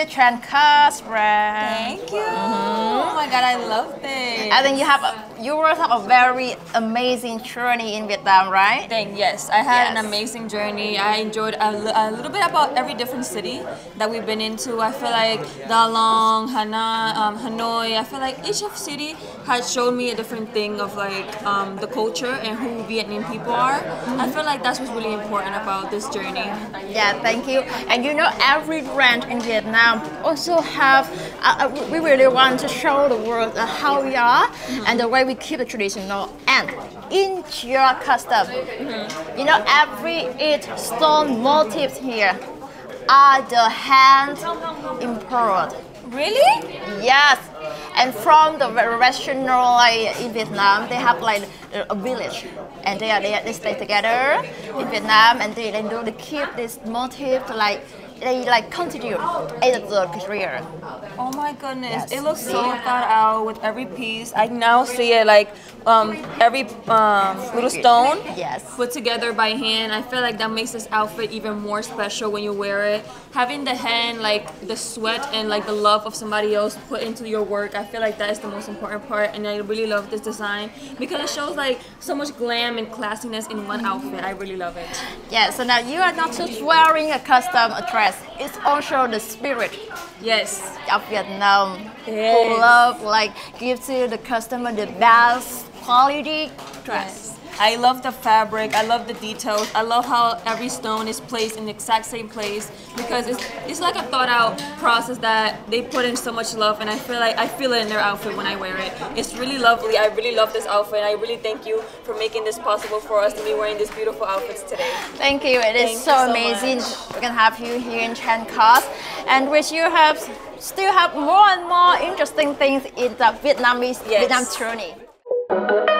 Trancas brand. Thank you. Oh my God, I love this. I think you will have a very amazing journey in Vietnam, right? Yes, I had Yes. an amazing journey. I enjoyed a little bit about every different city that we've been into. I feel like Da Nang, Hanoi. I feel like each of city has shown me a different thing of like the culture and who Vietnam people are. I feel like that's what's really important about this journey. Yeah, thank you. And you know, every brand in Vietnam also have, we really want to show the world how we are and the way we keep the traditional and interior custom. You know, every each stone motifs here are the hand imported. Really? Yes, and from the restaurant like in Vietnam, they have like a village, and they stay together in Vietnam, and they keep this motif like they like continue as the career. Oh my goodness, Yes. it looks so thought out with every piece. I now see it like every little stone Yes. put together by hand. I feel like that makes this outfit even more special when you wear it. Having the hand, like the sweat and like the love of somebody else put into your work, I feel like that is the most important part, and I really love this design because it shows like so much glam and classiness in one outfit. I really love it. Yeah, so now you are not just wearing a custom dress, it's also the spirit Yes. of Vietnam Yes. who love like gives you the customer the best quality dress. I love the fabric, I love the details, I love how every stone is placed in the exact same place because it's like a thought out process that they put in so much love, and I feel like I feel it in their outfit when I wear it. It's really lovely. I really love this outfit. I really thank you for making this possible for us to be wearing these beautiful outfits today. Thank you. It is Thank you so so amazing. much. We can have you here in Trancas, and which you have still have more and more interesting things in the Vietnamese Yes. Vietnam journey.